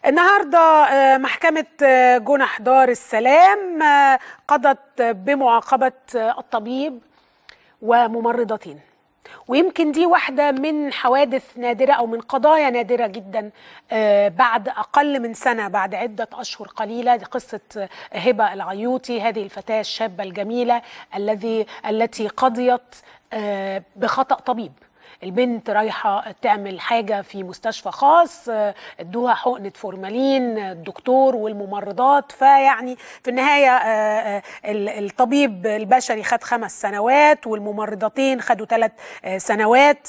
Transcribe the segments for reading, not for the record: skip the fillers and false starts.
النهارده محكمة جنح دار السلام قضت بمعاقبة الطبيب وممرضتين، ويمكن دي واحدة من حوادث نادرة أو من قضايا نادرة جدا بعد أقل من سنة، بعد عدة أشهر قليلة. دي قصة هبة العيوطي، هذه الفتاة الشابة الجميلة التي قضيت بخطأ طبيب. البنت رايحة تعمل حاجة في مستشفى خاص، ادوها حقنة فورمالين الدكتور والممرضات، فيعني في النهاية الطبيب البشري خد 5 سنوات والممرضتين خدوا 3 سنوات.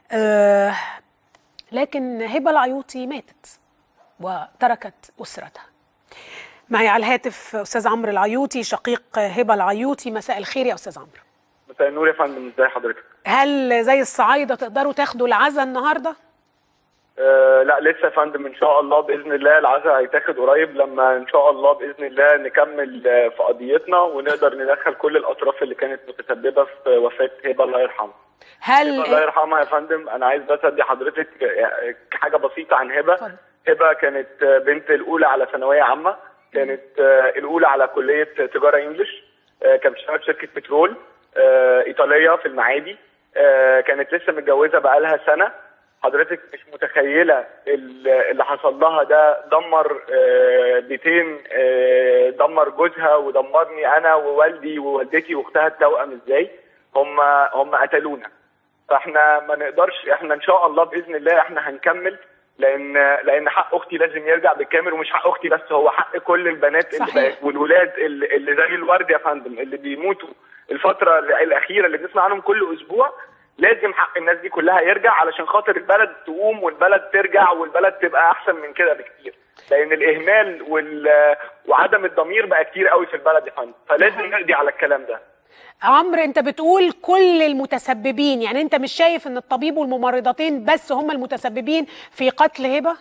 لكن هبة العيوطي ماتت وتركت أسرتها. معي على الهاتف أستاذ عمرو العيوطي شقيق هبة العيوطي. مساء الخير يا أستاذ عمرو. مساء النور يا فندم، ازي حضرتك؟ هل زي الصعايدة تقدروا تاخدوا العزاء النهارده؟ لا لسه يا فندم، ان شاء الله باذن الله العزاء هيتاخد قريب، لما ان شاء الله باذن الله نكمل في قضيتنا ونقدر ندخل كل الاطراف اللي كانت متسببه في وفاه هبه الله يرحمها. هبه الله يرحمها يا فندم، انا عايز بس ادي حضرتك حاجه بسيطه عن هبه. هبه كانت بنت الاولى على ثانويه عامه، كانت الاولى على كليه تجاره انجلش، كانت بتشتغل في شركه بترول ايطاليه في المعادي، كانت لسه متجوزه بقالها سنه. حضرتك مش متخيله اللي حصل لها ده، دمر بيتين، دمر جوزها ودمرني انا ووالدي ووالدتي واختها التوأم. ازاي هم قتلونا؟ فاحنا ما نقدرش، احنا ان شاء الله باذن الله احنا هنكمل، لان حق اختي لازم يرجع بالكامل، ومش حق اختي بس، هو حق كل البنات اللي والولاد اللي زي الورد يا فندم، اللي بيموتوا الفتره الاخيره اللي بنسمع عنهم كل اسبوع. لازم حق الناس دي كلها يرجع علشان خاطر البلد تقوم والبلد ترجع والبلد تبقى احسن من كده بكتير، لان الاهمال وعدم الضمير بقى كتير قوي في البلد يا فندم، فلازم نقضي على الكلام ده. عمرو، انت بتقول كل المتسببين، يعني انت مش شايف ان الطبيب والممرضتين بس هم المتسببين في قتل هبه؟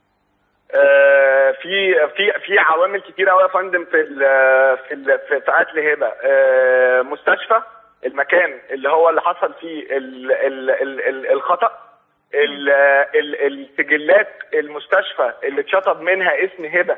في عوامل كتير قوي يا فندم في قتل هبه. مستشفى، المكان اللي هو اللي حصل فيه الخطأ، السجلات المستشفى اللي اتشطب منها اسم هبه،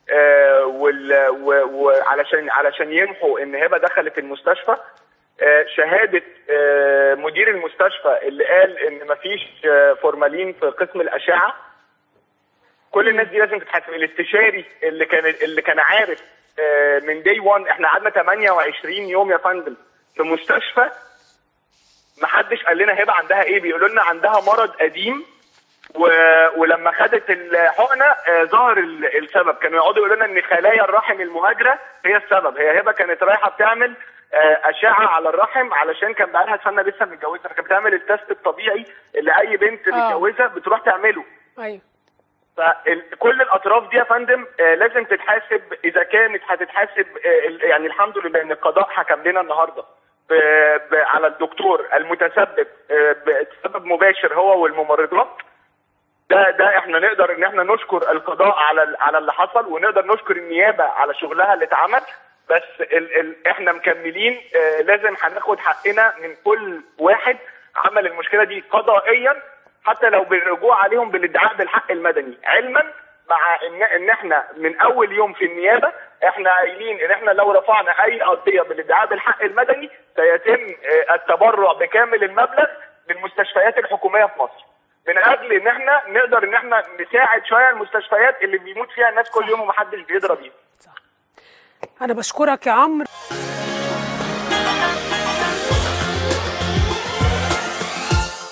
علشان يمحوا ان هبه دخلت المستشفى، شهاده مدير المستشفى اللي قال ان مفيش فورمالين في قسم الاشعه. كل الناس دي لازم تتحاسب. الاستشاري اللي كان عارف من داي 1، احنا قعدنا 28 يوم يا فندم في مستشفى، محدش قال لنا هبه عندها ايه، بيقولوا لنا عندها مرض قديم، ولما خدت الحقنه ظهر السبب. كانوا يقعدوا يقولوا لنا ان خلايا الرحم المهاجره هي السبب. هي هبه كانت رايحه بتعمل اشعه على الرحم علشان كان بقى لها سنه لسه متجوزه، فكانت بتعمل التست الطبيعي اللي اي بنت متجوزه بتروح تعمله. ايوه. فكل الاطراف دي يا فندم لازم تتحاسب، اذا كانت هتتحاسب. يعني الحمد لله ان القضاء حكم لنا النهارده على الدكتور المتسبب بسبب مباشر هو والممرضات. ده احنا نقدر ان احنا نشكر القضاء على اللي حصل، ونقدر نشكر النيابه على شغلها اللي اتعمل. بس احنا مكملين، لازم هناخد حقنا من كل واحد عمل المشكله دي قضائيا، حتى لو بالرجوع عليهم بالادعاء بالحق المدني، علما مع ان احنا من اول يوم في النيابه احنا قايلين ان احنا لو رفعنا اي قضيه بالادعاء بالحق المدني سيتم التبرع بكامل المبلغ للمستشفيات الحكوميه في مصر، من اجل ان احنا نقدر ان احنا نساعد شويه المستشفيات اللي بيموت فيها الناس كل يوم ومحدش بيدرى بيها. انا بشكرك يا عمرو.